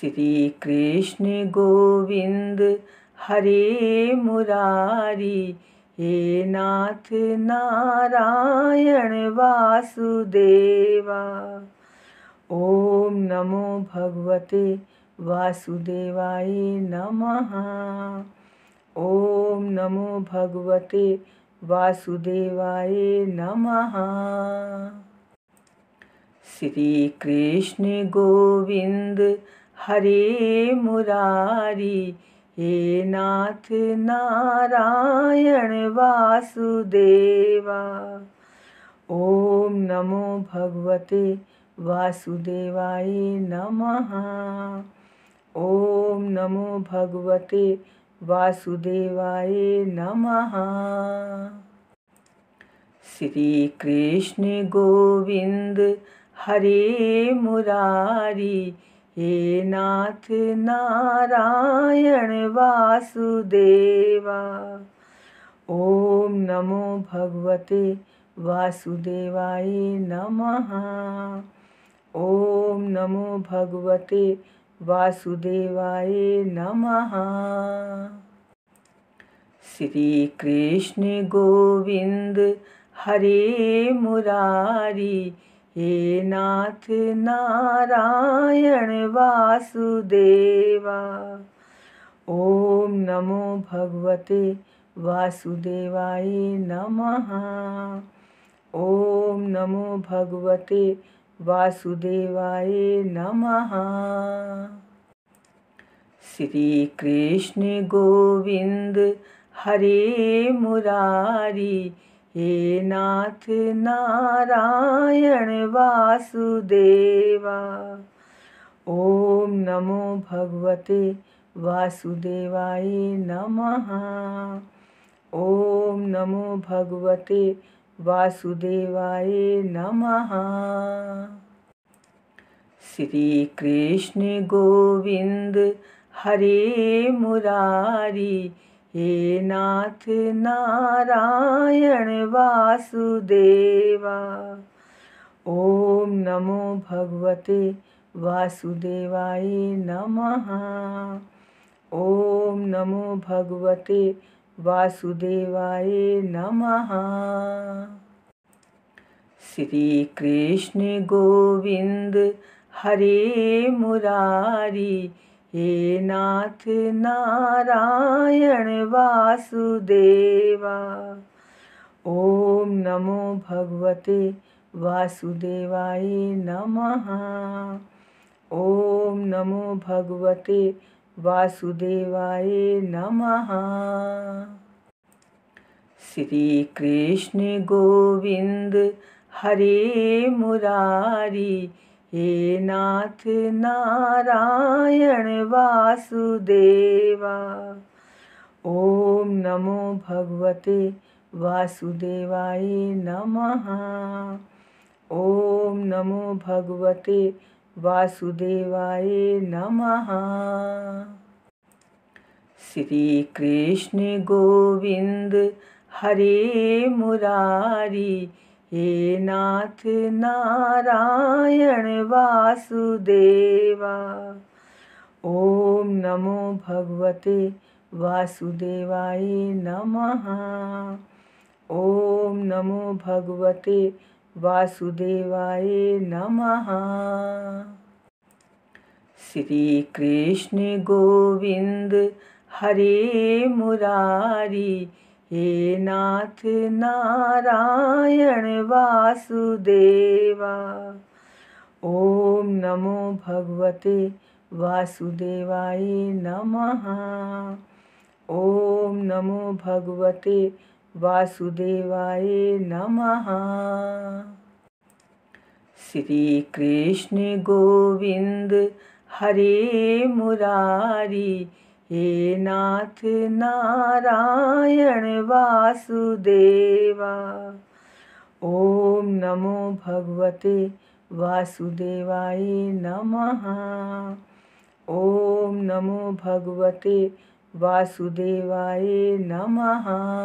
श्री कृष्ण गोविंद हरे मुरारी, हे नाथ नारायण वासुदेवा। ओम नमो भगवते वासुदेवाय नमः। ओम नमो भगवते वासुदेवाय नमः। श्री कृष्ण गोविंद हरे मुरारी, हे नाथ नारायण वासुदेवा। ओम नमो भगवते वासुदेवाय नमः। ओम नमो भगवते वासुदेवाय नमः। श्री कृष्ण गोविंद हरे मुरारी, हे नाथ नारायण वासुदेवा। ओम नमो भगवते वासुदेवाय नमः। ओम नमो भगवते वासुदेवाय नमः। श्री कृष्ण गोविंद हरे मुरारी, हे नाथ नारायण वासुदेवा। ओम नमो भगवते वासुदेवाय नमः। ओम नमो भगवते वासुदेवाय नमः। श्री कृष्ण गोविंद हरे मुरारी, हे नाथ नारायण वासुदेवा। ओम नमो भगवते वासुदेवाय नमः। ओम नमो भगवते वासुदेवाय नमः। श्री कृष्ण गोविंद हरे मुरारी, हे नाथ नारायण वासुदेवा। ओम नमो भगवते वासुदेवाय नमः। ओम नमो भगवते वासुदेवाय नमः। श्री कृष्ण गोविंद हरे मुरारी, हे नाथ नारायण वासुदेवा। ओम नमो भगवते वासुदेवाय नमः। ओम नमो भगवते वासुदेवाय नमः। श्री कृष्ण गोविंद हरे मुरारी, हे नाथ नारायण वासुदेवा। ओम नमो भगवते वासुदेवाय नमः। ओम नमो भगवते वासुदेवाय नमः। श्री कृष्ण गोविंद हरे मुरारी, हे नाथ नारायण वासुदेवा। ओम नमो भगवते वासुदेवाय नमः। ओम नमो भगवते वासुदेवाय नमः। श्री कृष्ण गोविंद हरे मुरारी, हे नाथ नारायण वासुदेवा। ओम नमो भगवते वासुदेवाय नमः। ओम नमो भगवते वासुदेवाय नमः। श्री कृष्ण गोविंद हरे मुरारी, हे नाथ नारायण वासुदेवा। ओम नमो भगवते वासुदेवाय नमः। ओम नमो भगवते वासुदेवाय नमः।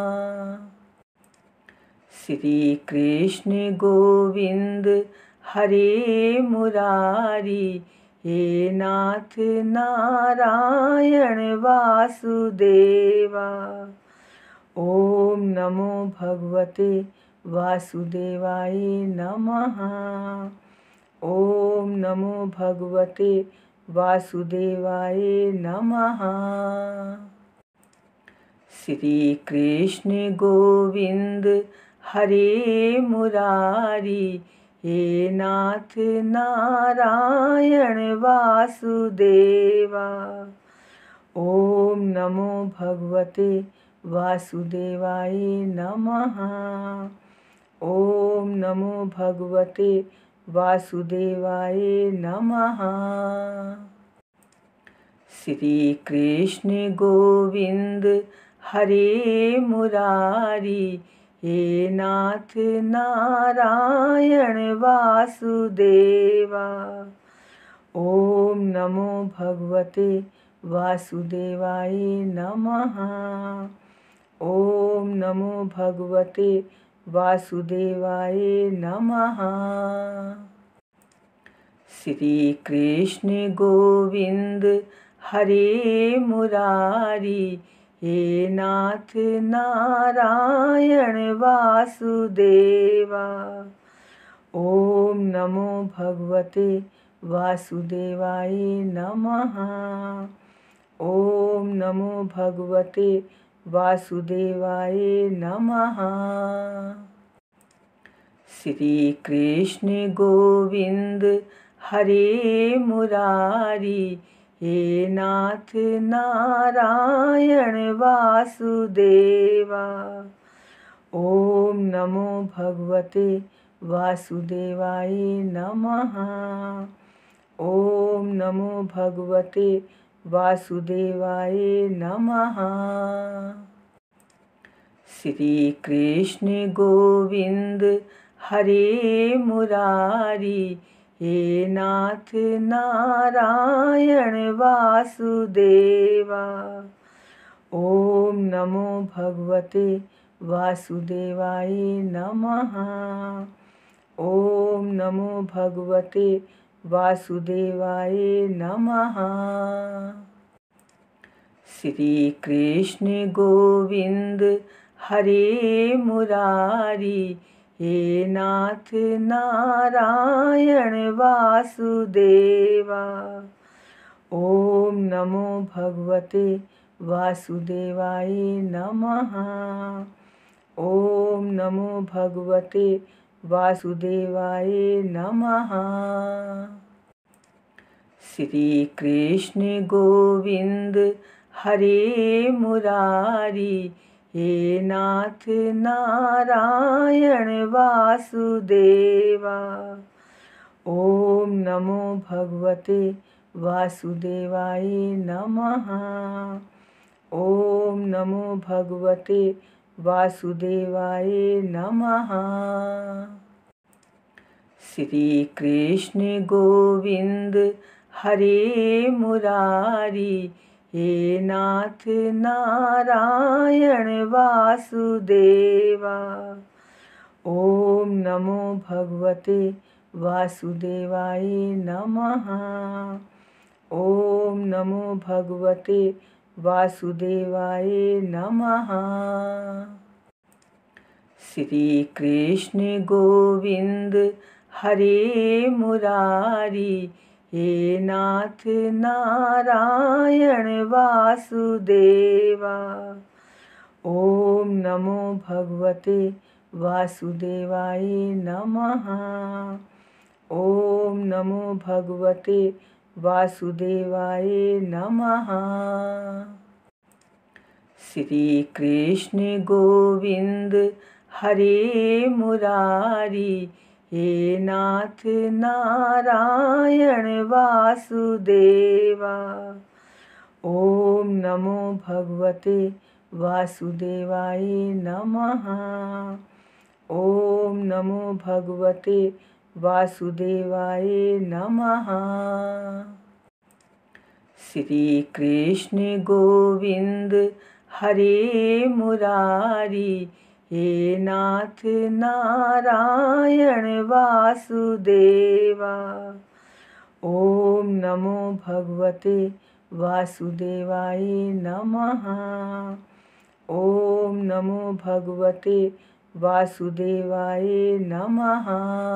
श्री कृष्ण गोविंद हरे मुरारी, हे नाथ नारायण वासुदेवा। ओम नमो भगवते वासुदेवाय नमः। ओम नमो भगवते वासुदेवाय नमः। श्री कृष्ण गोविंद हरे मुरारी, हे नाथ नारायण वासुदेवा। ओम नमो भगवते वासुदेवाय नमः। ओम नमो भगवते वासुदेवाय नमः। श्री कृष्ण गोविंद हरे मुरारी, हे नाथ नारायण वासुदेवा। ओम नमो भगवते वासुदेवाय नमः। ओम नमो भगवते वासुदेवाय नमः। श्री कृष्ण गोविंद हरे मुरारी, हे नाथ नारायण वासुदेवा। ओम नमो भगवते वासुदेवाय नमः। ओम नमो भगवते वासुदेवाय नमः। श्री कृष्ण गोविंद हरे मुरारी, हे नाथ नारायण वासुदेवा। ओम नमो भगवते वासुदेवाय नमः। ओम नमो भगवते वासुदेवाय नमः। श्री कृष्ण गोविंद हरे मुरारी, हे नाथ नारायण वासुदेवा। ओम नमो भगवते वासुदेवाय नमः। ओम नमो भगवते वासुदेवाय नमः। श्री कृष्ण गोविंद हरे मुरारी, हे नाथ नारायण वासुदेवा। ओम नमो भगवते वासुदेवाय नमः। ओम नमो भगवते वासुदेवाय नमः। श्री कृष्ण गोविंद हरे मुरारी, हे नाथ नारायण वासुदेवा। ओम नमो भगवते वासुदेवाय नमः। ओम नमो भगवते वासुदेवाय नमः। श्री कृष्ण गोविंद हरे मुरारी, हे नाथ नारायण वासुदेवा। ओम नमो भगवते वासुदेवाय नमः। ओम नमो भगवते वासुदेवाय नमः। श्री कृष्ण गोविंद हरे मुरारी, हे नाथ नारायण वासुदेवा। ओम नमो भगवते वासुदेवाय नमः। ओम नमो भगवते वासुदेवाय नमः। श्री कृष्ण गोविंद हरे मुरारी, हे नाथ नारायण वासुदेवा। ओम नमो भगवते वासुदेवाय नमः। ओम नमो भगवते वासुदेवाय नमः। श्री कृष्ण गोविंद हरे मुरारी, हे नाथ नारायण वासुदेवा। ओम नमो भगवते वासुदेवाय नमः। ओम नमो भगवते वासुदेवाय नमः।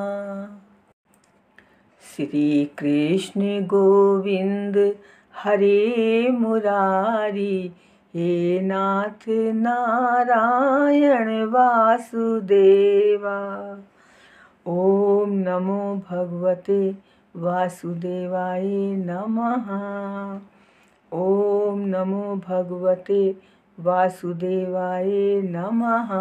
श्री कृष्ण गोविंद हरे मुरारी, हे नाथ नारायण वासुदेवा। ओम नमो भगवते वासुदेवाय नमः। ओम नमो भगवते वासुदेवाय नमः।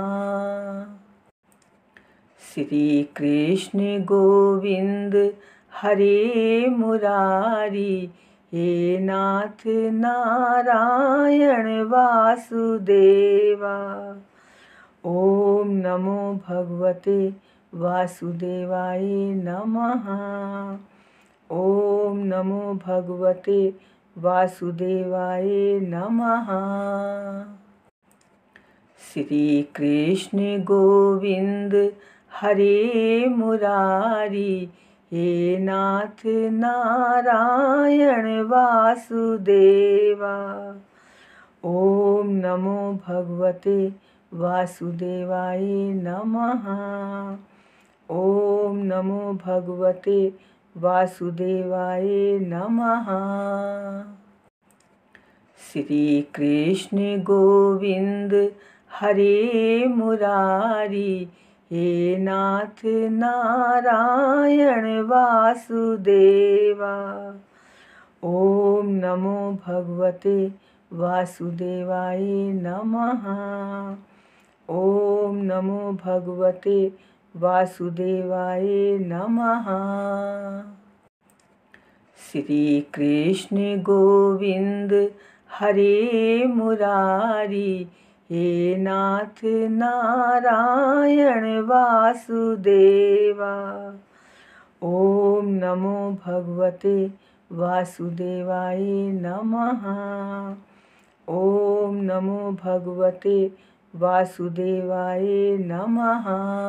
श्री कृष्ण गोविंद हरे मुरारी, हे नाथ नारायण वासुदेवा। ओम नमो भगवते वासुदेवाय नमः। ओम नमो भगवते वासुदेवाय नमः। श्री कृष्ण गोविंद हरे मुरारी, हे नाथ नारायण वासुदेवा। ओम नमो भगवते वासुदेवाय नमः। ओम नमो भगवते वासुदेवाय नमः। श्री कृष्ण गोविंद हरे मुरारी, हे नाथ नारायण वासुदेवा। ओम नमो भगवते वासुदेवाय नमः। ओम नमो भगवते वासुदेवाय नमः। श्री कृष्ण गोविंद हरे मुरारी, हे नाथ नारायण वासुदेवा। ओम नमो भगवते वासुदेवाय नमः। ओम नमो भगवते वासुदेवाय नमः।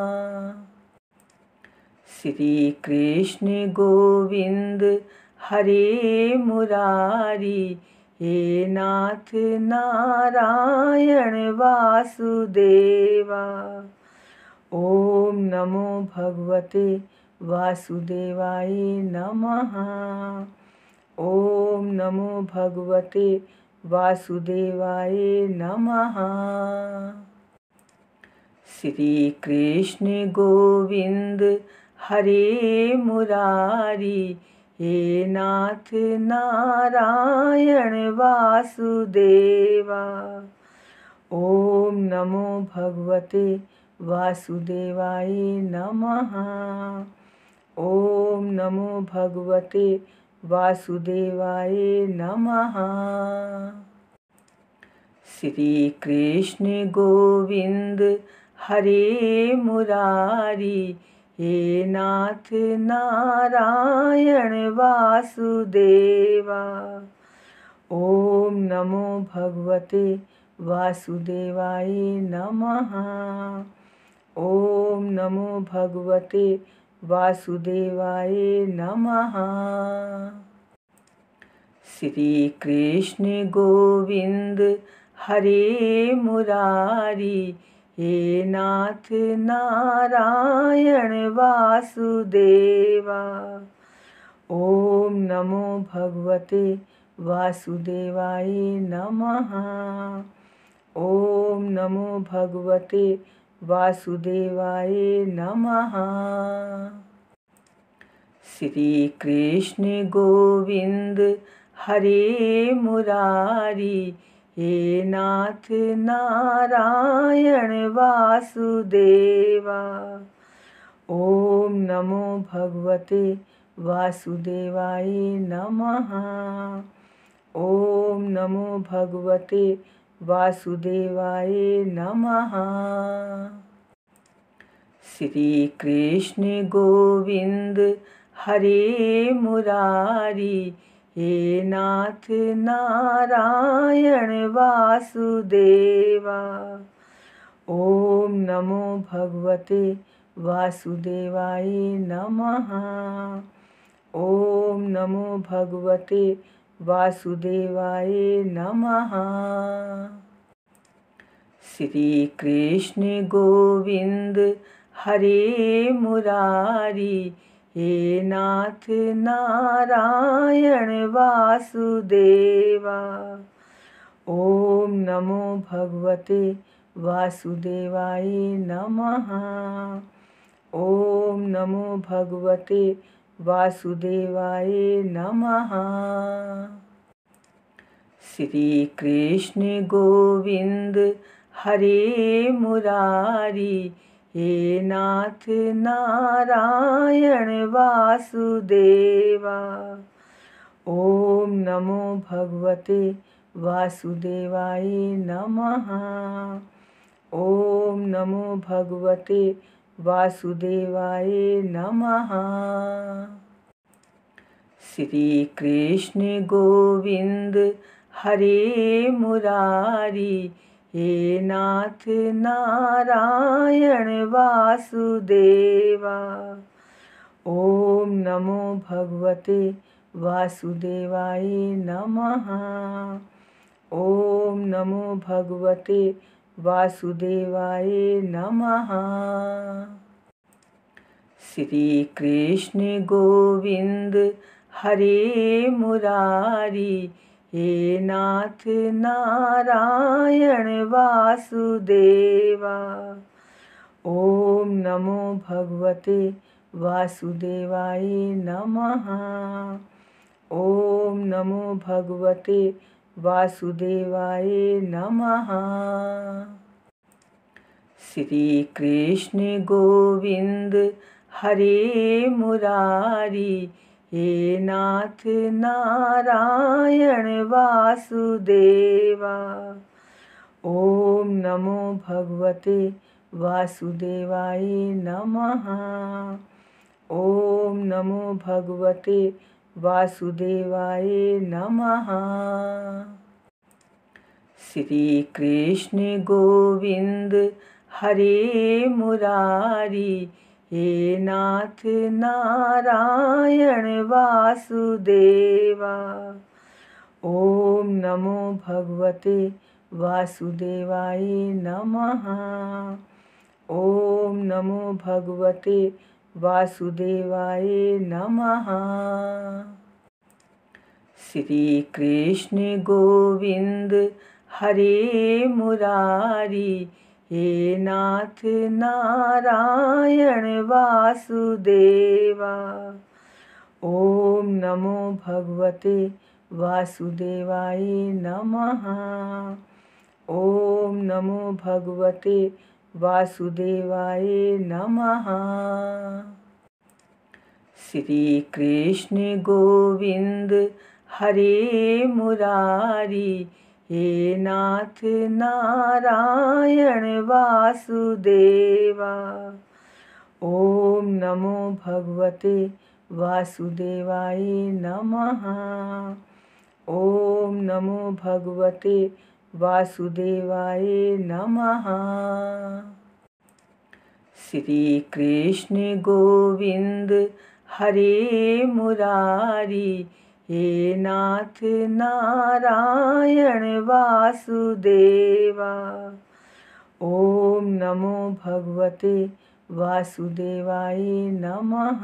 श्री कृष्ण गोविंद हरे मुरारी, हे नाथ नारायण वासुदेवा। ओम नमो भगवते वासुदेवाय नमः। ओम नमो भगवते वासुदेवाय नमः। श्री कृष्ण गोविंद हरे मुरारी, हे नाथ नारायण वासुदेवा। ओम नमो भगवते वासुदेवाय नमः। ओम नमो भगवते वासुदेवाय नमः। श्री कृष्ण गोविंद हरे मुरारी, हे नाथ नारायण वासुदेवा। ओम नमो भगवते वासुदेवाय नमः। ओम नमो भगवते वासुदेवाय नमः। श्री कृष्ण गोविंद हरे मुरारी, हे नाथ नारायण वासुदेवा। ओम नमो भगवते वासुदेवाय नमः। ओम नमो भगवते वासुदेवाय नमः। श्री कृष्ण गोविंद हरे मुरारी, हे नाथ नारायण वासुदेवा। ओम नमो भगवते वासुदेवाय नमः। ओम नमो भगवते वासुदेवाय नमः। श्री कृष्ण गोविंद हरे मुरारी, हे नाथ नारायण वासुदेवा। ओम नमो भगवते वासुदेवाय नमः। ओम नमो भगवते वासुदेवाय नमः। श्री कृष्ण गोविंद हरे मुरारी, हे नाथ नारायण वासुदेवा। ओम नमो भगवते वासुदेवाय नमः। ओम नमो भगवते वासुदेवाय नमः। श्री कृष्ण गोविंद हरे मुरारी, हे नाथ नारायण वासुदेवा। ओम नमो भगवते वासुदेवाय नमः। ओम नमो भगवते वासुदेवाय नमः। श्री कृष्ण गोविंद हरे मुरारी, हे नाथ नारायण वासुदेवा। ओम नमो भगवते वासुदेवाय नमः। ओम नमो भगवते वासुदेवाय नमः। श्री कृष्ण गोविंद हरे मुरारी, हे नाथ नारायण वासुदेवा। ओम नमो भगवते वासुदेवाय नमः। ओम नमो भगवते वासुदेवाय नमः। श्री कृष्ण गोविंद हरे मुरारी, हे नाथ नारायण वासुदेवा। ओम नमो भगवते वासुदेवाय नमः। ओम नमो भगवते वासुदेवाय नमः। श्री कृष्ण गोविंद हरे मुरारी, हे नाथ नारायण वासुदेवा। ओम नमो भगवते वासुदेवाय नमः। ओम नमो भगवते वासुदेवाय नमः। श्री कृष्ण गोविंद हरे मुरारी, हे नाथ नारायण वासुदेवा। ओम नमो भगवते वासुदेवाय नमः। ओम नमो भगवते वासुदेवाय नमः। श्री कृष्ण गोविंद हरे मुरारी, हे नाथ नारायण वासुदेवा। ओम नमो भगवते वासुदेवाय नमः। ओम नमो भगवते वासुदेवाय नमः। श्री कृष्ण गोविंद हरे मुरारी, हे नाथ नारायण वासुदेवा। ओम नमो भगवते वासुदेवाय नमः।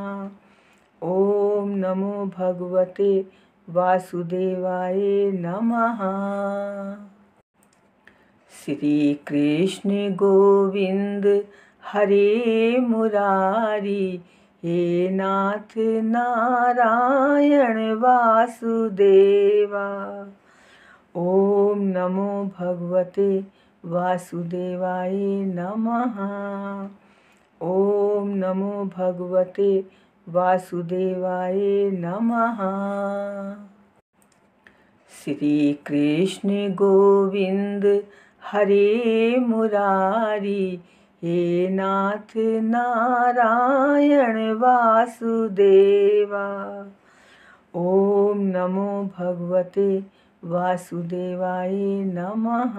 ओम नमो भगवते वासुदेवाय नमः। श्री कृष्ण गोविंद हरे मुरारी, हे नाथ नारायण वासुदेवा। ओम नमो भगवते वासुदेवाय नमः। ओम नमो भगवते वासुदेवाय नमः। श्री कृष्ण गोविंद हरे मुरारी, हे नाथ नारायण वासुदेवा। ओम नमो भगवते वासुदेवाय नमः।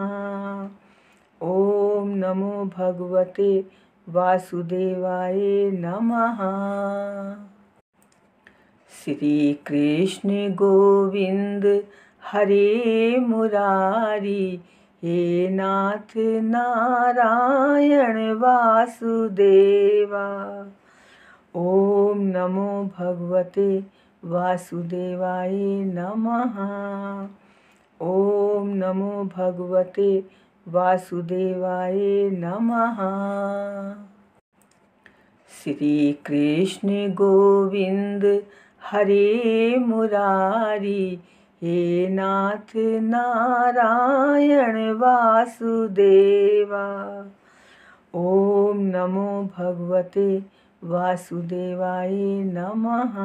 ओम नमो भगवते वासुदेवाय नमः। श्री कृष्ण गोविंद हरे मुरारी, हे नाथ नारायण वासुदेवा। ओम नमो भगवते वासुदेवाय नमः। ओम नमो भगवते वासुदेवाय नमः। श्री कृष्ण गोविंद हरे मुरारी, हे नाथ नारायण वासुदेवा। ओम नमो भगवते वासुदेवाय नमः।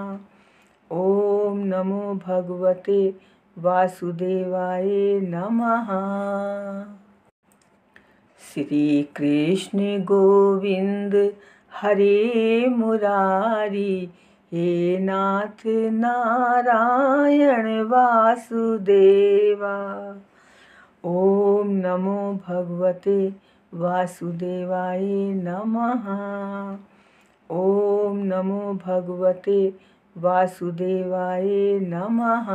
ओम नमो भगवते वासुदेवाय नमः। श्री कृष्ण गोविंद हरे मुरारी, हे नाथ नारायण वासुदेवा। ओम नमो भगवते वासुदेवाय नमः। ओम नमो भगवते वासुदेवाय नमः।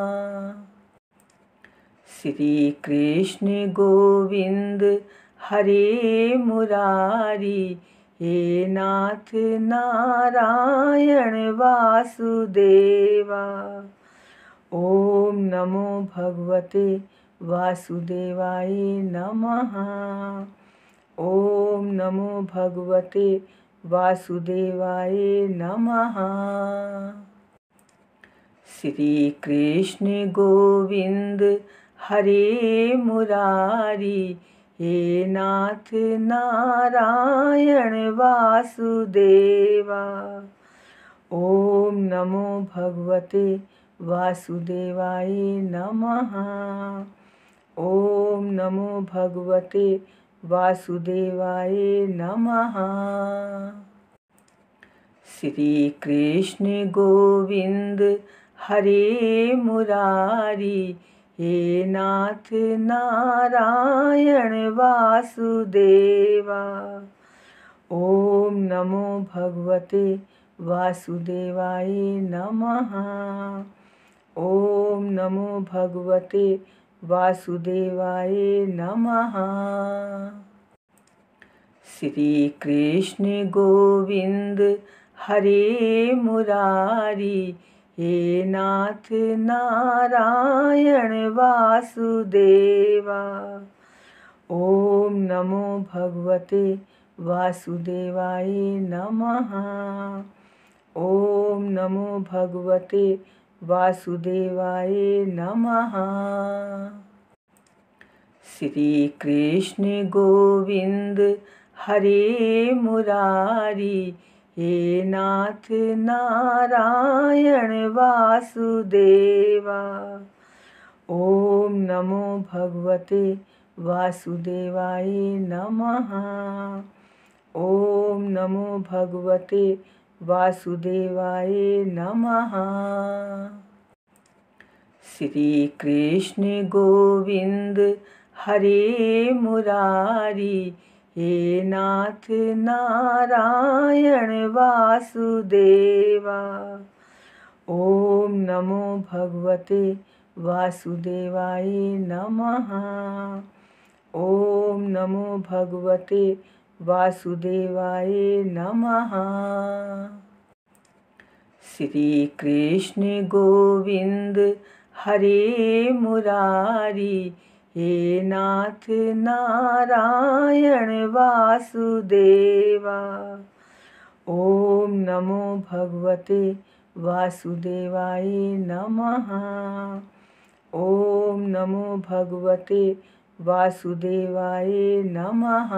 श्री कृष्ण गोविंद हरे मुरारी, हे नाथ नारायण वासुदेवा। ओम नमो भगवते वासुदेवाय नमः। ओम नमो भगवते वासुदेवाय नमः। श्री कृष्ण गोविंद हरे मुरारी, हे नाथ नारायण वासुदेवा। ओम नमो भगवते वासुदेवाय नमः। ओम नमो भगवते वासुदेवाय नमः। श्री कृष्ण गोविंद हरे मुरारी, हे नाथ नारायण वासुदेवा। ओम नमो भगवते वासुदेवाय नमः। ओम नमो भगवते वासुदेवाय नमः। श्री कृष्ण गोविंद हरे मुरारी, हे नाथ नारायण वासुदेवा। ओम नमो भगवते वासुदेवाय नमः। ओम नमो भगवते वासुदेवाय नमः। श्री कृष्ण गोविंद हरे मुरारी, हे नाथ नारायण वासुदेवा। ओम नमो भगवते वासुदेवाय नमः। ओम नमो भगवते वासुदेवाय नमः। श्री कृष्ण गोविंद हरे मुरारी, हे नाथ नारायण वासुदेवा। ओम नमो भगवते वासुदेवाय नमः। ओम नमो भगवते वासुदेवाय नमः। श्री कृष्ण गोविंद हरे मुरारी, हे नाथ नारायण वासुदेवा। ओम नमो भगवते वासुदेवाय नमः। ओम नमो भगवते वासुदेवाय नमः।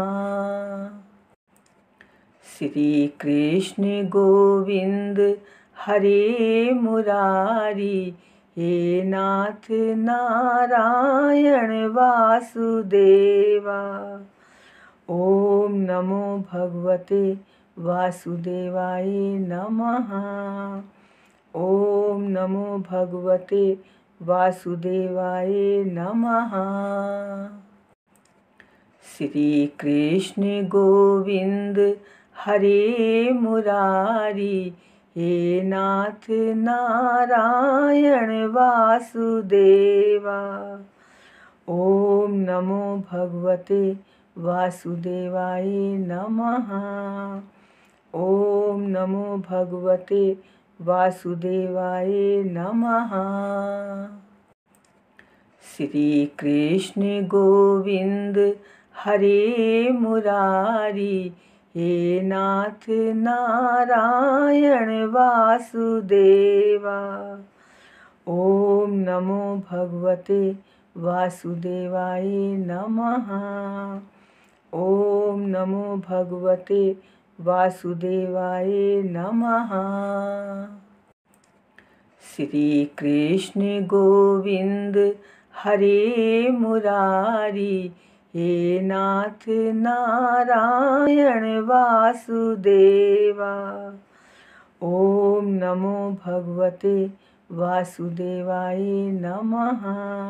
श्री कृष्ण गोविंद हरे मुरारी, हे नाथ नारायण वासुदेवा। ओम नमो भगवते वासुदेवाय नमः। ओम नमो भगवते वासुदेवाय नमः। श्री कृष्ण गोविंद हरे मुरारी, हे नाथ नारायण वासुदेवा। ओम नमो भगवते वासुदेवाय नमः। ओम नमो भगवते वासुदेवाय नमः। श्री कृष्ण गोविंद हरे मुरारी, हे नाथ नारायण वासुदेवा। ओम नमो भगवते वासुदेवाय नमः। ओम नमो भगवते वासुदेवाय नमः। श्री कृष्ण गोविंद हरे मुरारी, हे नाथ नारायण वासुदेवा। ओम नमो भगवते वासुदेवाय नमः।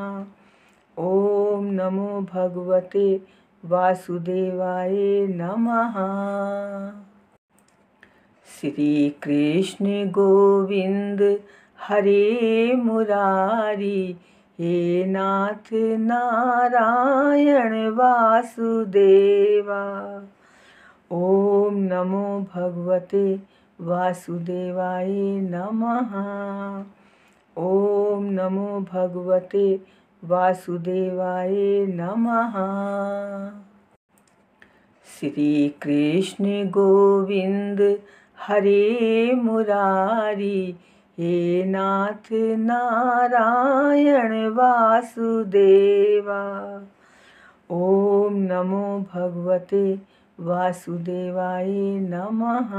ओम नमो भगवते वासुदेवाय नमः। श्री कृष्ण गोविंद हरे मुरारी, हे नाथ नारायण वासुदेवा। ओम नमो भगवते वासुदेवाय नमः। ओम नमो भगवते वासुदेवाय नमः। श्री कृष्ण गोविंद हरे मुरारी, हे नाथ नारायण वासुदेवा। ओम नमो भगवते वासुदेवाय नमः।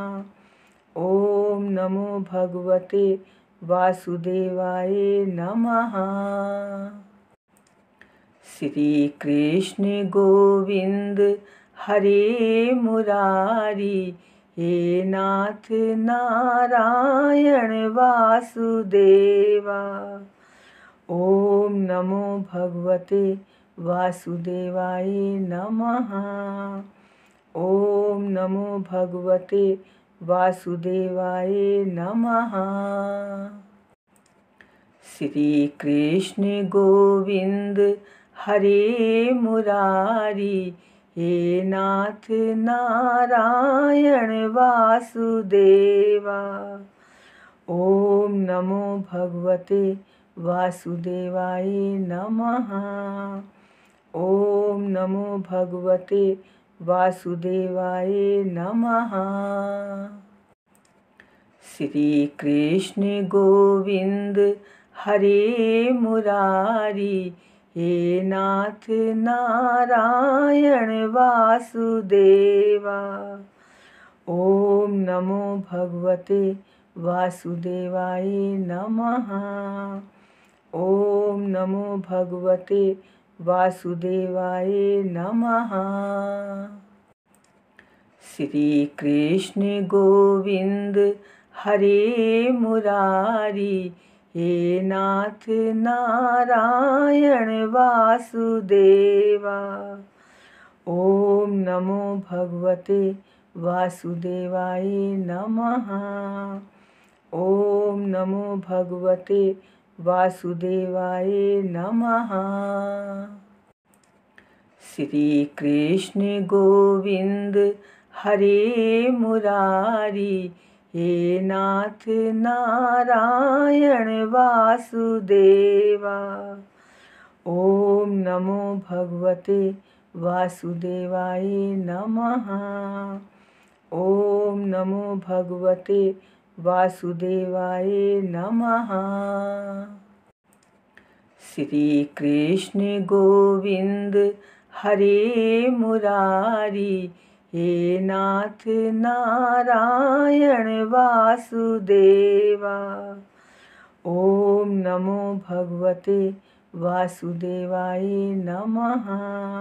ओम नमो भगवते वासुदेवाय नमः। श्री कृष्ण गोविंद हरे मुरारी, हे नाथ नारायण वासुदेवा। ओम नमो भगवते वासुदेवाय नमः। ओम नमो भगवते वासुदेवाय नमः। श्री कृष्ण गोविंद हरे मुरारी, हे नाथ नारायण वासुदेवा। ओम नमो भगवते वासुदेवाय नमः। ओम नमो भगवते वासुदेवाय नमः। श्री कृष्ण गोविंद हरे मुरारी, हे नाथ नारायण वासुदेवा। ओम नमो भगवते वासुदेवाय नमः। ओम नमो भगवते वासुदेवाय नमः। श्री कृष्ण गोविंद हरे मुरारी, हे नाथ नारायण वासुदेवा। ओम नमो भगवते वासुदेवाय नमः। ओम नमो भगवते वासुदेवाय नमः। श्री कृष्ण गोविंद हरे मुरारी, हे नाथ नारायण वासुदेवा। ओम नमो भगवते वासुदेवाय नमः। ओम नमो भगवते वासुदेवाय नमः। श्री कृष्ण गोविंद हरे मुरारी, हे नाथ नारायण वासुदेवा। ओम नमो भगवते वासुदेवाय नमः।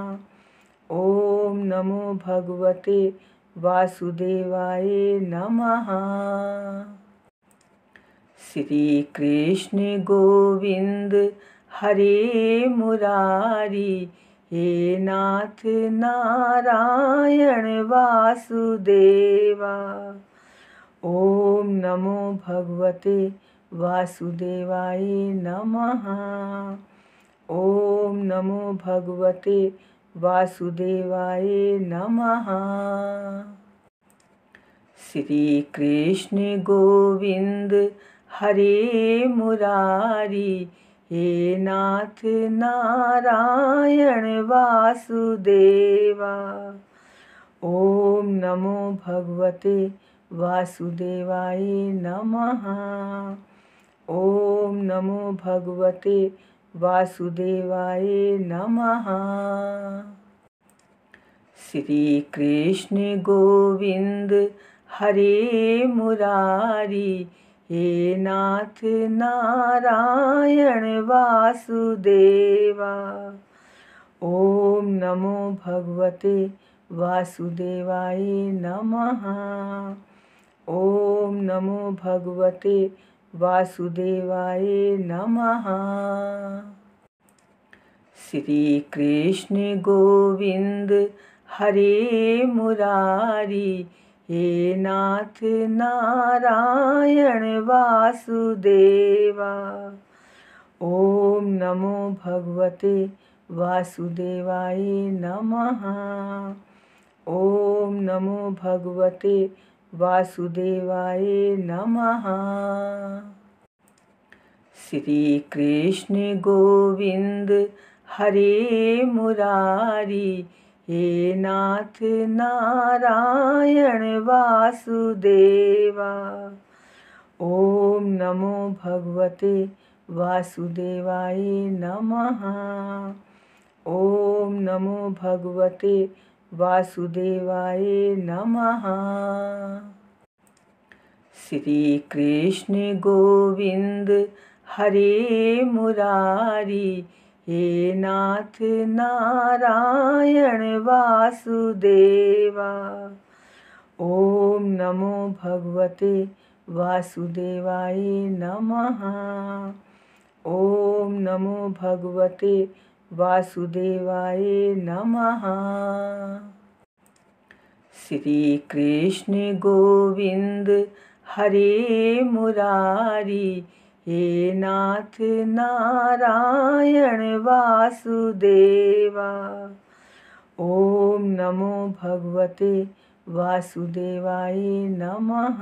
ओम नमो भगवते वासुदेवाय नमः। श्री कृष्ण गोविंद हरे मुरारी, हे नाथ नारायण वासुदेवा। ओम नमो भगवते वासुदेवाय नमः। ओम नमो भगवते वासुदेवाय नमः। श्री कृष्ण गोविंद हरे मुरारी, हे नाथ नारायण वासुदेवा। ओम नमो भगवते वासुदेवाय नमः। ओम नमो भगवते वासुदेवाय नमः। श्री कृष्ण गोविंद हरे मुरारी, हे नाथ नारायण वासुदेवा। ओम नमो भगवते वासुदेवाय नमः। ओम नमो भगवते वासुदेवाय नमः। श्री कृष्ण गोविंद हरे मुरारी, हे नाथ नारायण वासुदेवा। ओम नमो भगवते वासुदेवाय नमः। ओम नमो भगवते वासुदेवाय नमः। श्री कृष्ण गोविंद हरे मुरारी, हे नाथ नारायण वासुदेवा। ओम नमो भगवते वासुदेवाय नमः। ओम नमो भगवते वासुदेवाय नमः। श्री कृष्ण गोविंद हरे मुरारी, हे नाथ नारायण वासुदेवा। ओम नमो भगवते वासुदेवाय नमः। ओम नमो भगवते वासुदेवाय नमः। श्री कृष्ण गोविंद हरे मुरारी, हे नाथ नारायण वासुदेवा। ओम नमो भगवते वासुदेवाय नमः।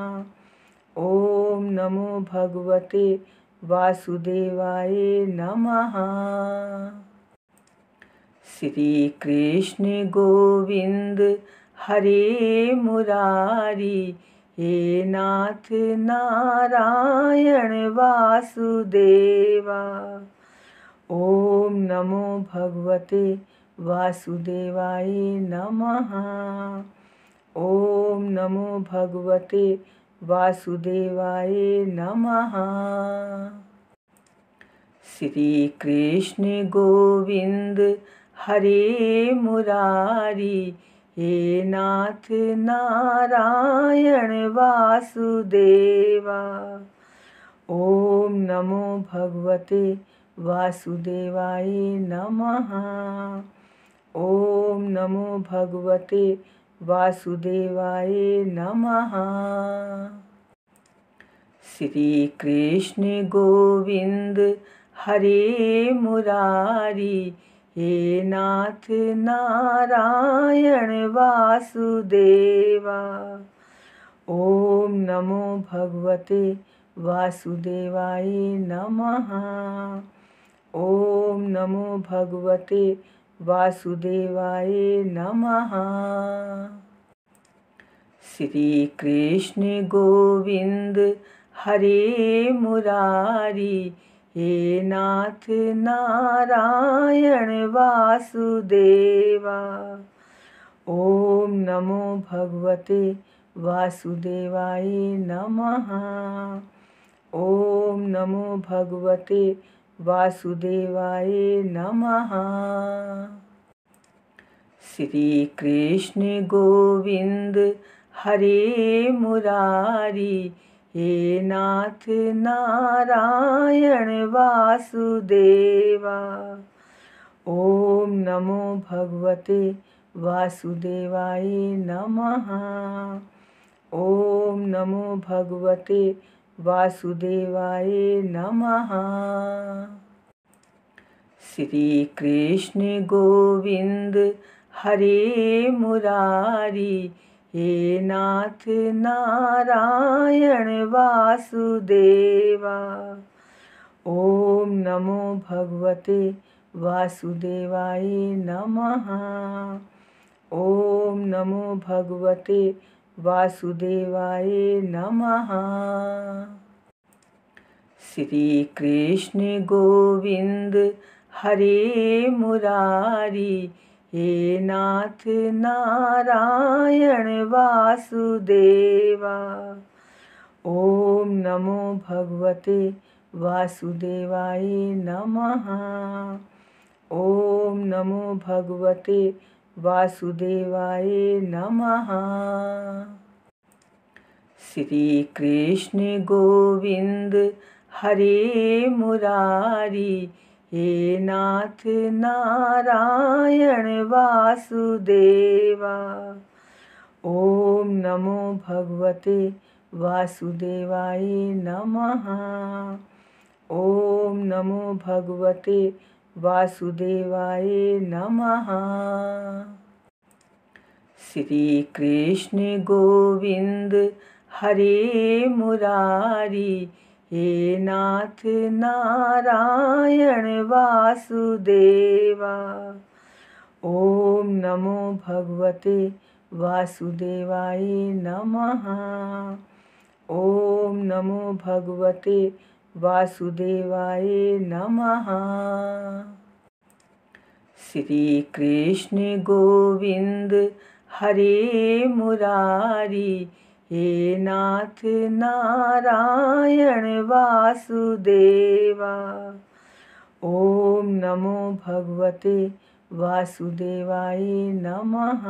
ओम नमो भगवते वासुदेवाय नमः। श्री कृष्ण गोविंद हरे मुरारी, हे नाथ नारायण वासुदेवा। ओम नमो भगवते वासुदेवाय नमः। ओम नमो भगवते वासुदेवाय नमः। श्री कृष्ण गोविंद हरे मुरारी, हे नाथ नारायण वासुदेवा। ओम नमो भगवते वासुदेवाय नमः। ओम नमो भगवते वासुदेवाय नमः। श्री कृष्ण गोविंद हरे मुरारी, हे नाथ नारायण वासुदेवा। ओम नमो भगवते वासुदेवाय नमः। ओम नमो भगवते वासुदेवाय नमः। श्री कृष्ण गोविंद हरे मुरारी, हे नाथ नारायण वासुदेवा। ओम नमो भगवते वासुदेवाय नमः। ओम नमो भगवते वासुदेवाय नमः। श्री कृष्ण गोविंद हरे मुरारी, हे नाथ नारायण वासुदेवा। ओम नमो भगवते वासुदेवाय नमः। ओम नमो भगवते वासुदेवाय नमः। श्री कृष्ण गोविंद हरे मुरारी, हे नाथ नारायण वासुदेवा। ओम नमो भगवते वासुदेवाय नमः। ओम नमो भगवते वासुदेवाय नमः। श्री कृष्ण गोविंद हरे मुरारी, हे नाथ नारायण वासुदेवा। ओम नमो भगवते वासुदेवाय नमः। ओम नमो भगवते वासुदेवाय नमः। श्री कृष्ण गोविंद हरे मुरारी, हे नाथ नारायण वासुदेवा। ओम नमो भगवते वासुदेवाय नमः। ओम नमो भगवते वासुदेवाय नमः। श्री कृष्ण गोविंद हरे मुरारी, हे नाथ नारायण वासुदेवा। ओम नमो भगवते वासुदेवाय नमः। ओम नमो भगवते वासुदेवाय नमः। श्री कृष्ण गोविंद हरे मुरारी, हे नाथ नारायण वासुदेवा। ओम नमो भगवते वासुदेवाय नमः।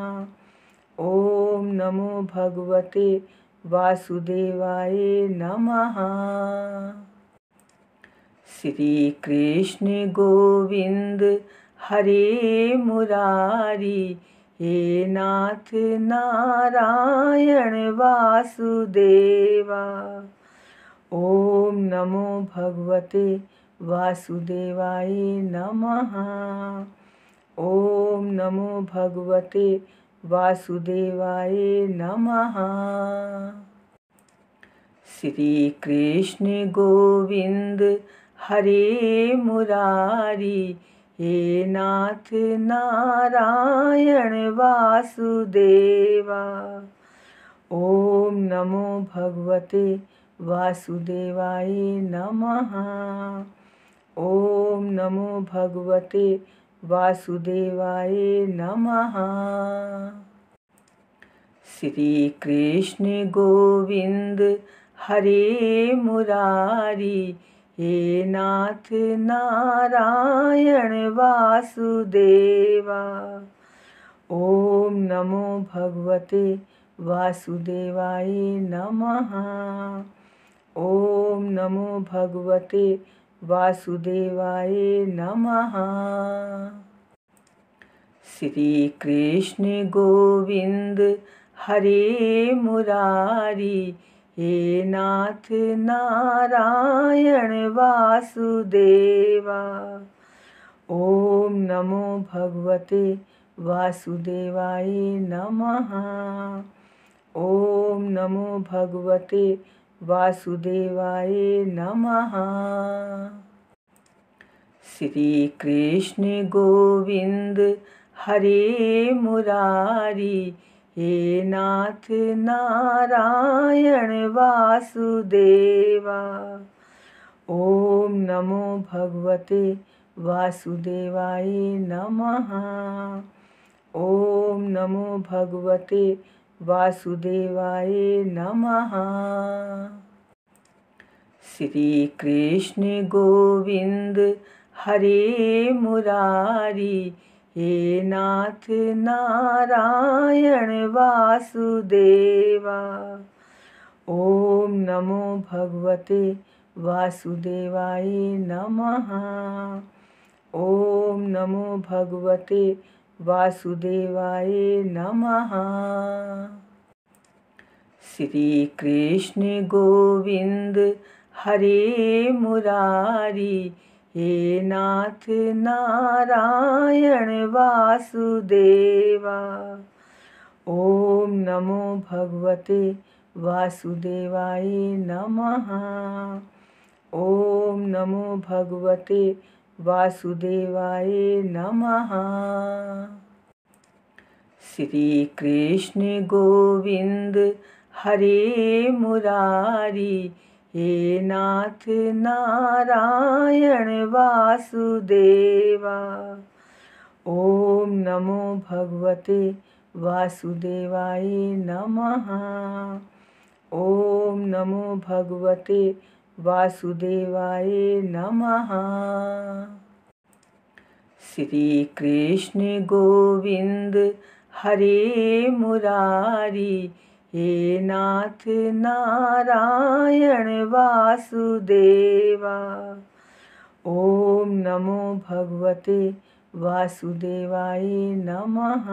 ओम नमो भगवते वासुदेवाय नमः। श्री कृष्ण गोविंद हरे मुरारी, हे नाथ नारायण वासुदेवा। ओम नमो भगवते वासुदेवाय नमः। ओम नमो भगवते वासुदेवाय नमः। श्री कृष्ण गोविंद हरे मुरारी, हे नाथ नारायण वासुदेवा। ओम नमो भगवते वासुदेवाय नमः। ओम नमो भगवते वासुदेवाय नमः। श्री कृष्ण गोविंद हरे मुरारी, हे नाथ नारायण वासुदेवा। ओम नमो भगवते वासुदेवाय नमः। ओम नमो भगवते वासुदेवाय नमः। श्री कृष्ण गोविंद हरे मुरारी, हे नाथ नारायण वासुदेवा। ओम नमो भगवते वासुदेवाय नमः। ओम नमो भगवते वासुदेवाय नमः। श्री कृष्ण गोविंद हरे मुरारी, हे नाथ नारायण वासुदेवा। ओम नमो भगवते वासुदेवाय नमः। ओम नमो भगवते वासुदेवाय नमः। श्री कृष्ण गोविंद हरे मुरारी, हे नाथ नारायण वासुदेवा। ओम नमो भगवते वासुदेवाय नमः। ओम नमो भगवते वासुदेवाय नमः। श्री कृष्ण गोविंद हरे मुरारी, हे नाथ नारायण वासुदेवा। ओम नमो भगवते वासुदेवाय नमः। ओम नमो भगवते वासुदेवाय नमः। श्री कृष्ण गोविंद हरे मुरारी, हे नाथ नारायण वासुदेवा। ओम नमो भगवते वासुदेवाय नमः। ओम नमो भगवते वासुदेवाय नमः। श्री कृष्ण गोविंद हरे मुरारी, हे नाथ नारायण वासुदेवा। ओम नमो भगवते वासुदेवाय नमः।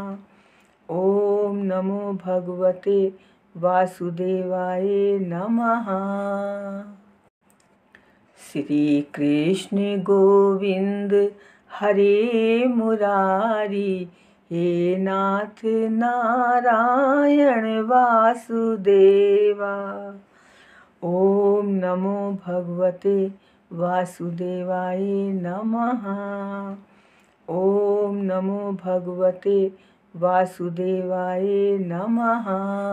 ओम नमो भगवते वासुदेवाय नमः। श्री कृष्ण गोविंद हरे मुरारी, हे नाथ नारायण वासुदेवा। ओम नमो भगवते वासुदेवाय नमः। ओम नमो भगवते वासुदेवाय नमः।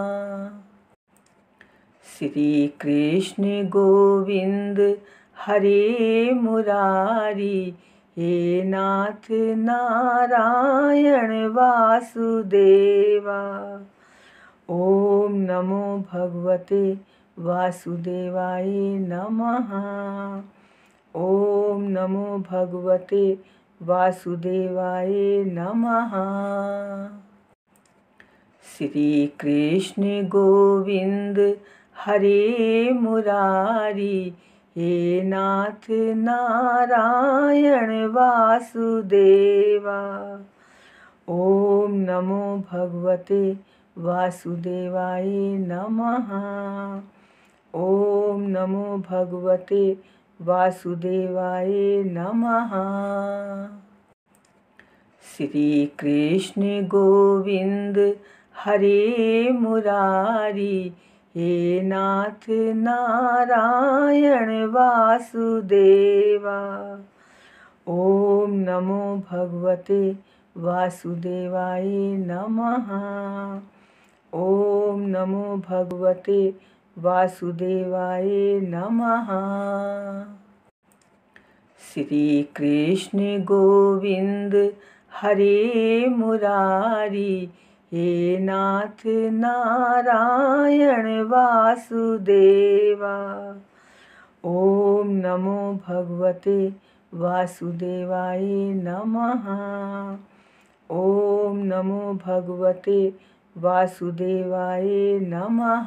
श्री कृष्ण गोविंद हरे मुरारी, हे नाथ नारायण वासुदेवा। ओम नमो भगवते वासुदेवाय नमः। ओम नमो भगवते वासुदेवाय नमः। श्री कृष्ण गोविंद हरे मुरारी, हे नाथ नारायण वासुदेवा। ओम नमो भगवते वासुदेवाय नमः। ओम नमो भगवते वासुदेवाय नमः। श्री कृष्ण गोविंद हरे मुरारी, हे नाथ नारायण वासुदेवा। ओम नमो भगवते वासुदेवाय नमः। ओम नमो भगवते वासुदेवाय नमः। श्री कृष्ण गोविंद हरे मुरारी, हे नाथ नारायण वासुदेवा। ओम नमो भगवते वासुदेवाय नमः। ओम नमो भगवते वासुदेवाय नमः।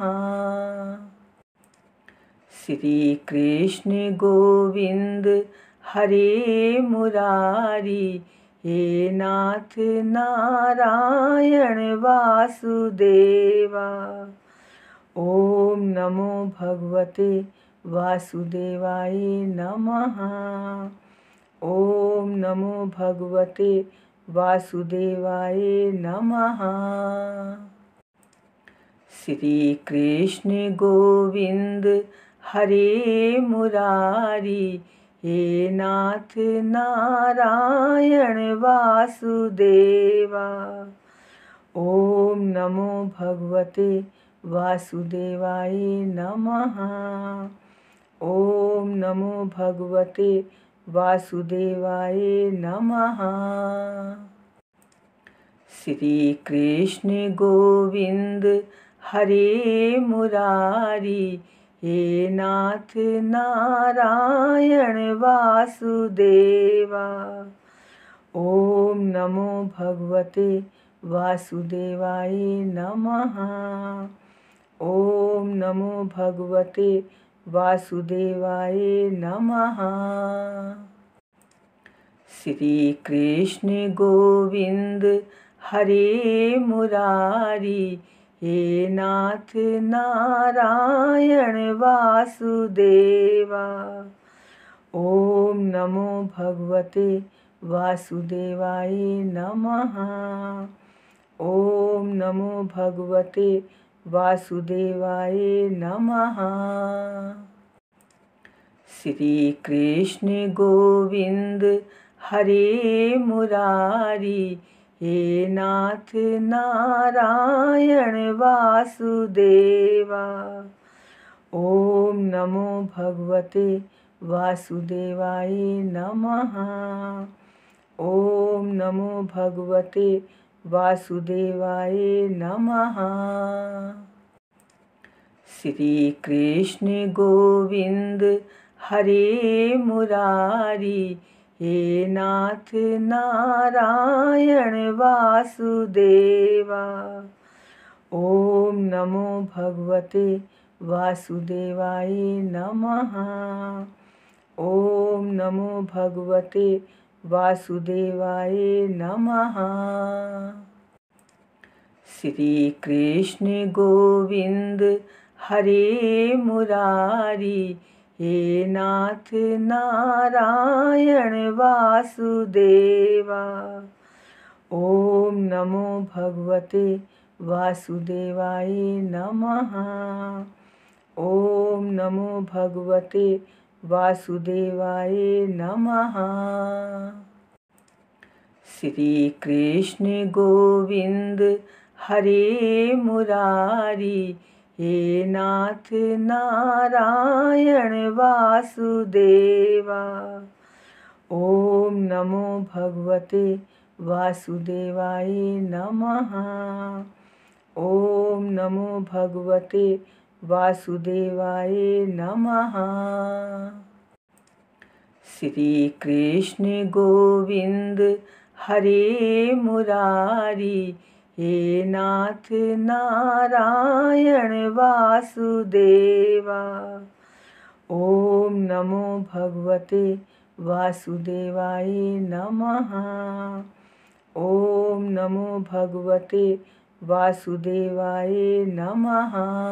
श्री कृष्ण गोविंद हरे मुरारी, हे नाथ नारायण वासुदेवा। ओम नमो भगवते वासुदेवाय नमः। ओम नमो भगवते वासुदेवाय नमः। श्री कृष्ण गोविंद हरे मुरारी, हे नाथ नारायण वासुदेवा। ओम नमो भगवते वासुदेवाय नमः। ओम नमो भगवते वासुदेवाय नमः। श्री कृष्ण गोविंद हरे मुरारी, हे नाथ नारायण वासुदेवा। ओम नमो भगवते वासुदेवाय नमः। ओम नमो भगवते वासुदेवाय नमः। श्री कृष्ण गोविंद हरे मुरारी, हे नाथ नारायण वासुदेवा। ओम नमो भगवते वासुदेवाय नमः। ओम नमो भगवते वासुदेवाय नमः। श्री कृष्ण गोविंद हरे मुरारी, हे नाथ नारायण वासुदेवा। ओम नमो भगवते वासुदेवाय नमः। ओम नमो भगवते वासुदेवाय नमः। श्री कृष्ण गोविंद हरे मुरारी, हे नाथ नारायण वासुदेवा। ओम नमो भगवते वासुदेवाय नमः। ओम नमो भगवते वासुदेवाय नमः। श्री कृष्ण गोविंद हरे मुरारी, हे नाथ नारायण वासुदेवा। ओम नमो भगवते वासुदेवाय नमः। ओम नमो भगवते वासुदेवाय नमः। श्री कृष्ण गोविंद हरे मुरारी, हे नाथ नारायण वासुदेवा। ओम नमो भगवते वासुदेवाय नमः। ओम नमो भगवते वासुदेवाय नमः। श्री कृष्ण गोविंद हरे मुरारी, हे नाथ नारायण वासुदेवा। ओम नमो भगवते वासुदेवाय नमः। ओम नमो भगवते वासुदेवाय नमः।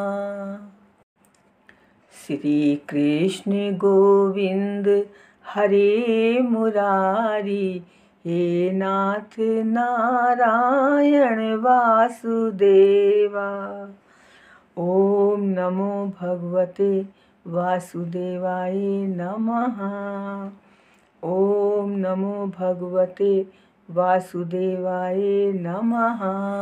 श्री कृष्ण गोविंद हरे मुरारी, हे नाथ नारायण वासुदेवा। ओम नमो भगवते वासुदेवाय नमः। ओम नमो भगवते वासुदेवाय नमः।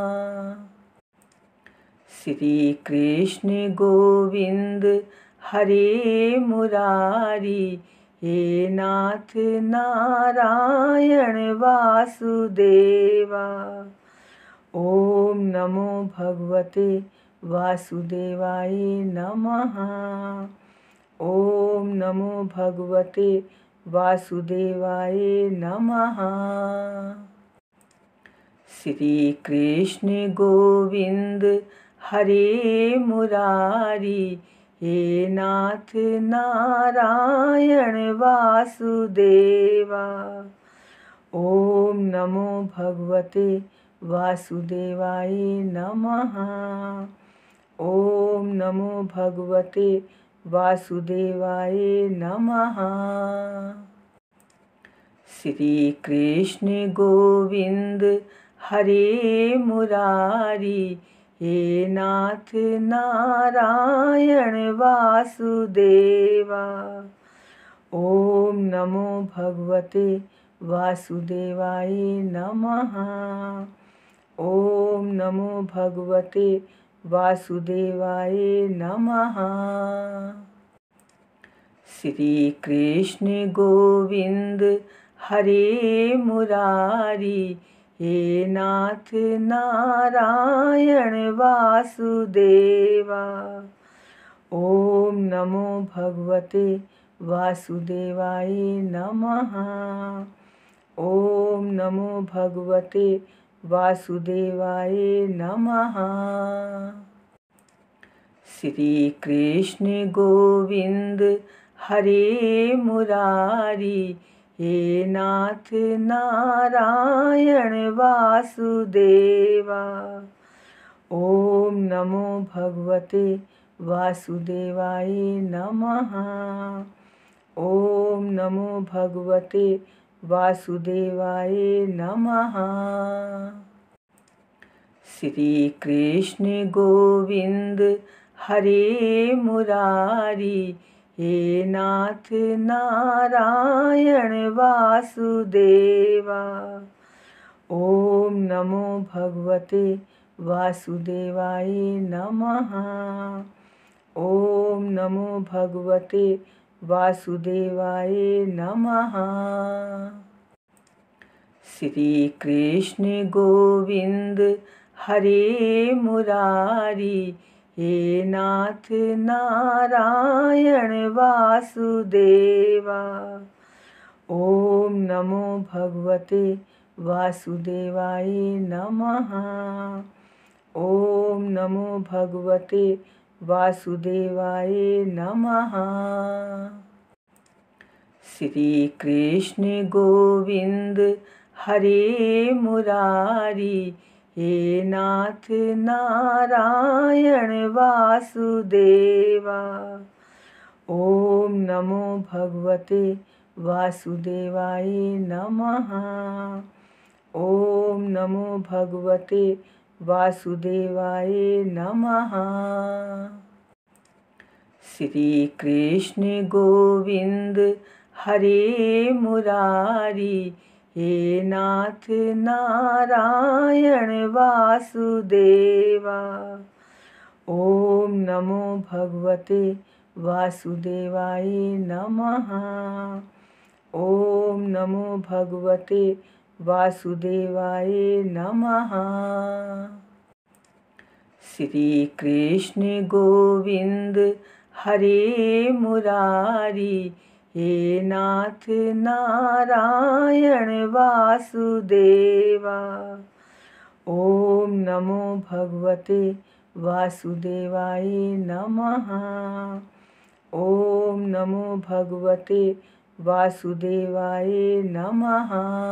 श्री कृष्ण गोविंद हरे मुरारी, हे नाथ नारायण वासुदेवा। ओम नमो भगवते वासुदेवाय नमः। ओम नमो भगवते वासुदेवाय नमः। श्री कृष्ण गोविंद हरे मुरारी, हे नाथ नारायण वासुदेवा। ओम नमो भगवते वासुदेवाय नमः। ओम नमो भगवते वासुदेवाय नमः। श्री कृष्ण गोविंद हरे मुरारी, हे नाथ नारायण वासुदेवा। ओम नमो भगवते वासुदेवाय नमः। ओम नमो भगवते वासुदेवाय नमः। श्री कृष्ण गोविंद हरे मुरारी, हे नाथ नारायण वासुदेवा। ओम नमो भगवते वासुदेवाय नमः। ओम नमो भगवते वासुदेवाय नमः। श्री कृष्ण गोविंद हरे मुरारी, हे नाथ नारायण वासुदेवा। ओम नमो भगवते वासुदेवाय नमः। ओम नमो भगवते वासुदेवाय नमः। श्री कृष्ण गोविंद हरे मुरारी, हे नाथ नारायण वासुदेवा। ओम नमो भगवते वासुदेवाय नमः। ओम नमो भगवते वासुदेवाय नमः। श्री कृष्ण गोविंद हरे मुरारी, हे नाथ नारायण वासुदेवा। ओम नमो भगवते वासुदेवाय नमः। ओम नमो भगवते वासुदेवाय नमः। श्री कृष्ण गोविंद हरे मुरारी, हे नाथ नारायण वासुदेवा। ओम नमो भगवते वासुदेवाय नमः। ओम नमो भगवते वासुदेवाय नमः। श्री कृष्ण गोविंद हरे मुरारी, हे नाथ नारायण वासुदेवा। ओम नमो भगवते वासुदेवाय नमः। ओम नमो भगवते वासुदेवाय नमः। श्री कृष्ण गोविंद हरे मुरारी, हे नाथ नारायण वासुदेवा। ओम नमो भगवते वासुदेवाय नमः। ओम नमो भगवते वासुदेवाय नमः।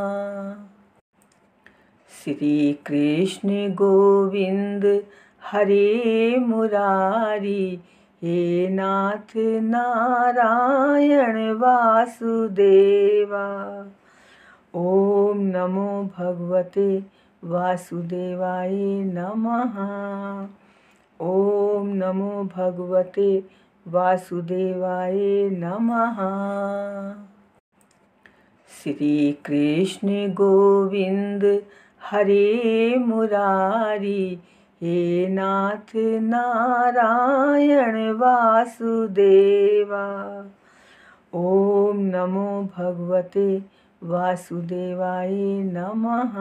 श्री कृष्ण गोविंद हरे मुरारी, हे नाथ नारायण वासुदेवा। ओम नमो भगवते वासुदेवाय नमः। ओम नमो भगवते वासुदेवाय नमः। श्री कृष्ण गोविंद हरे मुरारी, हे नाथ नारायण वासुदेवा। ओम नमो भगवते वासुदेवाय नमः।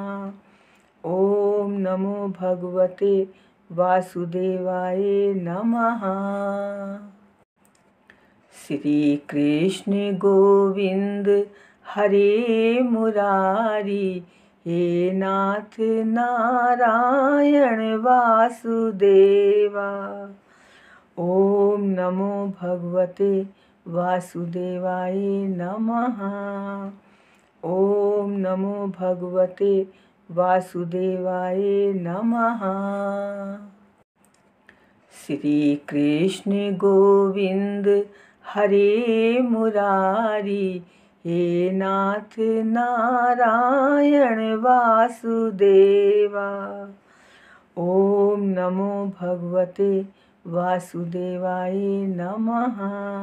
ओम नमो भगवते वासुदेवाय नमः। श्री कृष्ण गोविंद हरे मुरारी, हे नाथ नारायण वासुदेवा। ओम नमो भगवते वासुदेवाय नमः। ओम नमो भगवते वासुदेवाय नमः। श्री कृष्ण गोविंद हरे मुरारी, हे नाथ नारायण वासुदेवा। ओम नमो भगवते वासुदेवाय नमः।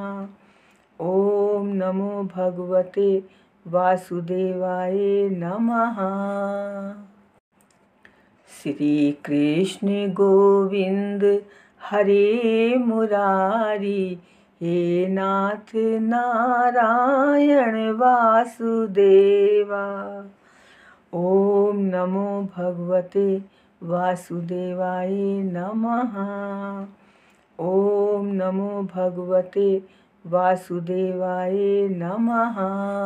ओम नमो भगवते वासुदेवाय नमः। श्री कृष्ण गोविंद हरे मुरारी, हे नाथ नारायण वासुदेवा। ओम नमो भगवते वासुदेवाय नमः। ओम नमो भगवते वासुदेवाय नमः।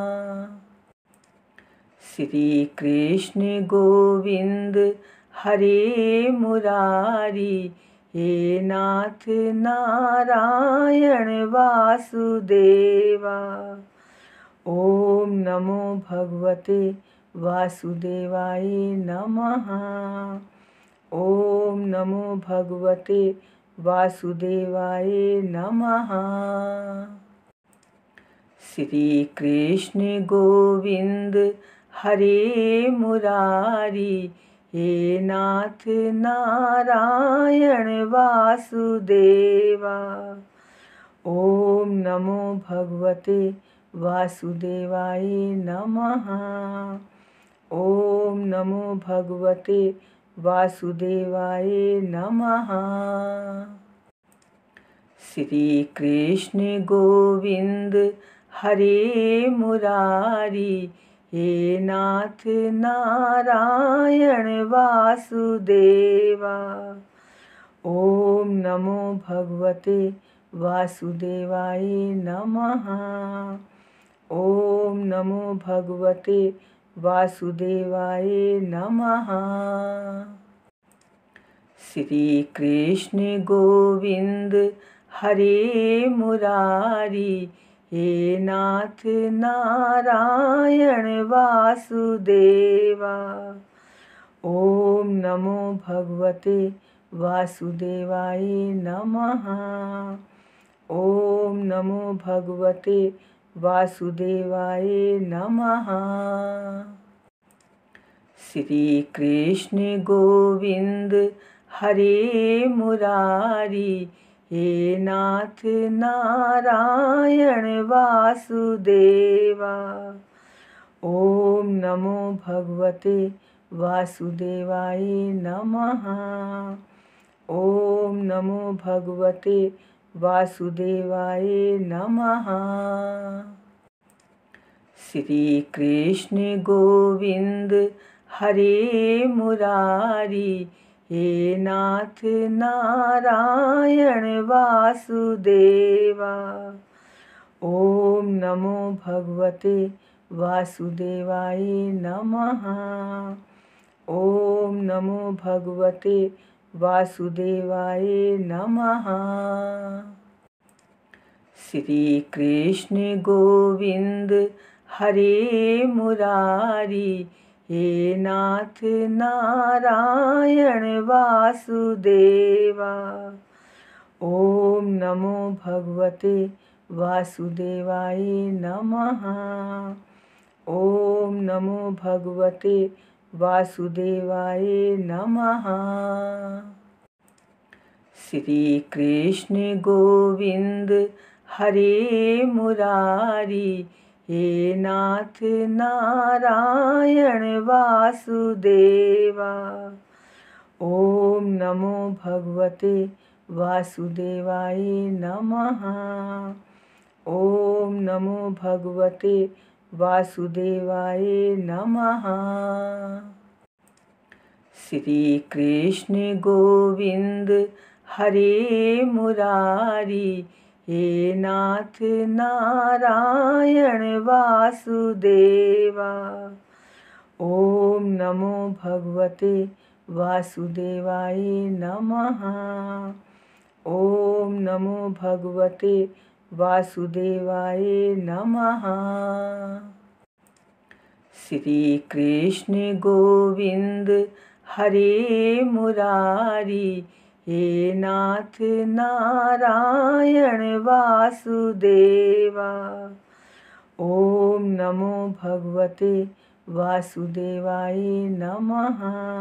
श्री कृष्ण गोविंद हरे मुरारी, हे नाथ नारायण वासुदेवा। ओम नमो भगवते वासुदेवाय नमः। ओम नमो भगवते वासुदेवाय नमः। श्री कृष्ण गोविंद हरे मुरारी, हे नाथ नारायण वासुदेवा। ओम नमो भगवते वासुदेवाय नमः। ओम नमो भगवते वासुदेवाय नमः। श्री कृष्ण गोविंद हरे मुरारी, हे नाथ नारायण वासुदेवा। ओम नमो भगवते वासुदेवाय नमः। ओम नमो भगवते वासुदेवाय नमः। श्री कृष्ण गोविंद हरे मुरारी, हे नाथ नारायण वासुदेवा। ओम नमो भगवते वासुदेवाय नमः। ओम नमो भगवते वासुदेवाय नमः। श्री कृष्ण गोविंद हरे मुरारी, हे नाथ नारायण वासुदेवा। ओम नमो भगवते वासुदेवाय नमः। ओम नमो भगवते वासुदेवाय नमः। श्री कृष्ण गोविंद हरे मुरारी, हे नाथ नारायण वासुदेवा। ओम नमो भगवते वासुदेवाय नमः। ओम नमो भगवते वासुदेवाय नमः। श्री कृष्ण गोविंद हरे मुरारी, हे नाथ नारायण वासुदेवा। ओम नमो भगवते वासुदेवाय नमः। ओम नमो भगवते वासुदेवाय नमः। श्री कृष्ण गोविंद हरे मुरारी, हे नाथ नारायण वासुदेवा। ओम नमो भगवते वासुदेवाय नमः। ओम नमो भगवते वासुदेवाय नमः। श्री कृष्ण गोविंद हरे मुरारी, हे नाथ नारायण वासुदेवा। ओम नमो भगवते वासुदेवाय नमः। ओम नमो भगवते वासुदेवाय नमः। श्री कृष्ण गोविंद हरे मुरारी, हे नाथ नारायण वासुदेवा। ओम नमो भगवते वासुदेवाय नमः।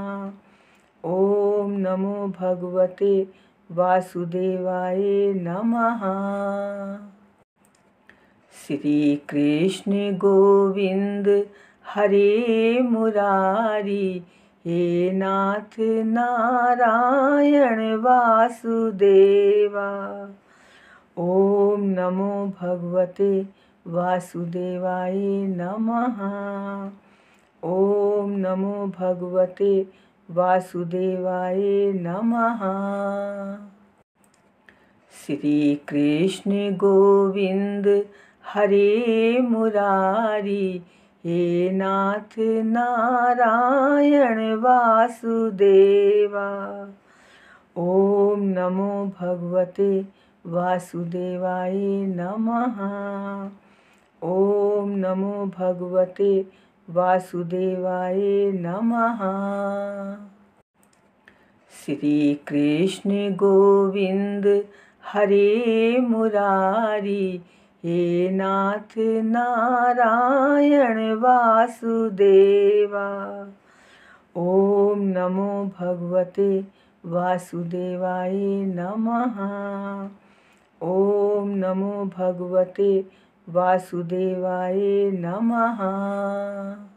ओम नमो भगवते वासुदेवाय नमः। श्री कृष्ण गोविंद हरे मुरारी, हे नाथ नारायण वासुदेवा। ओम नमो भगवते वासुदेवाय नमः। ओम नमो भगवते वासुदेवाय नमः। श्री कृष्ण गोविंद हरे मुरारी, हे नाथ नारायण वासुदेवा। ओम नमो भगवते वासुदेवाय नमः। ओम नमो भगवते वासुदेवाय नमः। श्री कृष्ण गोविंद हरे मुरारी, हे नाथ नारायण वासुदेवा। ओम नमो भगवते वासुदेवाय नमः। ओम नमो भगवते वासुदेवाय नमः।